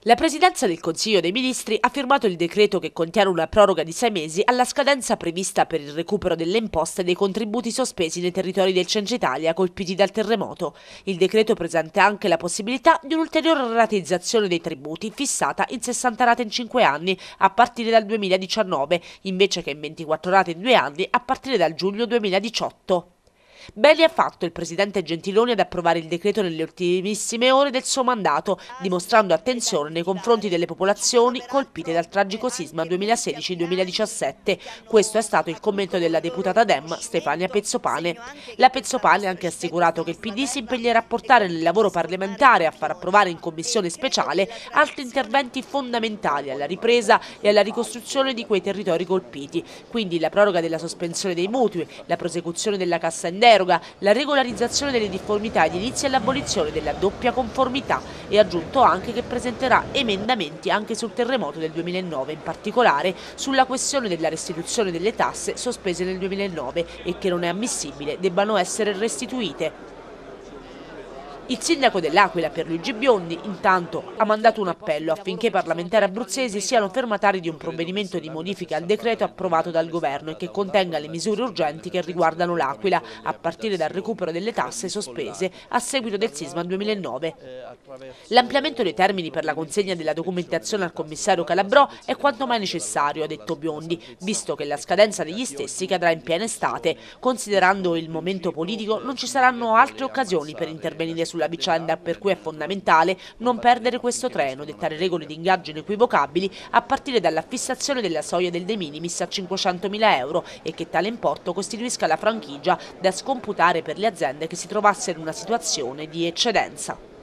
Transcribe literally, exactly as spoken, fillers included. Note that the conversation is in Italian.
La Presidenza del Consiglio dei Ministri ha firmato il decreto che contiene una proroga di sei mesi alla scadenza prevista per il recupero delle imposte e dei contributi sospesi nei territori del Centro Italia colpiti dal terremoto. Il decreto presenta anche la possibilità di un'ulteriore rateizzazione dei tributi fissata in sessanta rate in cinque anni a partire dal duemiladiciannove, invece che in ventiquattro rate in due anni a partire dal giugno duemiladiciotto. Bene ha fatto il presidente Gentiloni ad approvare il decreto nelle ultimissime ore del suo mandato, dimostrando attenzione nei confronti delle popolazioni colpite dal tragico sisma duemilasedici duemiladiciassette. Questo è stato il commento della deputata Dem Stefania Pezzopane. La Pezzopane ha anche assicurato che il P D si impegnerà a portare nel lavoro parlamentare e a far approvare in commissione speciale altri interventi fondamentali alla ripresa e alla ricostruzione di quei territori colpiti, quindi la proroga della sospensione dei mutui, la prosecuzione della cassa in deroga, la regolarizzazione delle difformità edilizie e l'abolizione della doppia conformità, e ha aggiunto anche che presenterà emendamenti anche sul terremoto del duemilanove, in particolare sulla questione della restituzione delle tasse sospese nel duemilanove e che non è ammissibile debbano essere restituite. Il sindaco dell'Aquila, Pierluigi Biondi, intanto ha mandato un appello affinché i parlamentari abruzzesi siano firmatari di un provvedimento di modifica al decreto approvato dal governo e che contenga le misure urgenti che riguardano l'Aquila, a partire dal recupero delle tasse sospese a seguito del sisma duemilanove. L'ampliamento dei termini per la consegna della documentazione al commissario Calabrò è quanto mai necessario, ha detto Biondi, visto che la scadenza degli stessi cadrà in piena estate. Considerando il momento politico, non ci saranno altre occasioni per intervenire su sulla vicenda, per cui è fondamentale non perdere questo treno, dettare regole di ingaggio inequivocabili a partire dalla fissazione della soglia del de minimis a cinquecentomila euro e che tale importo costituisca la franchigia da scomputare per le aziende che si trovassero in una situazione di eccedenza.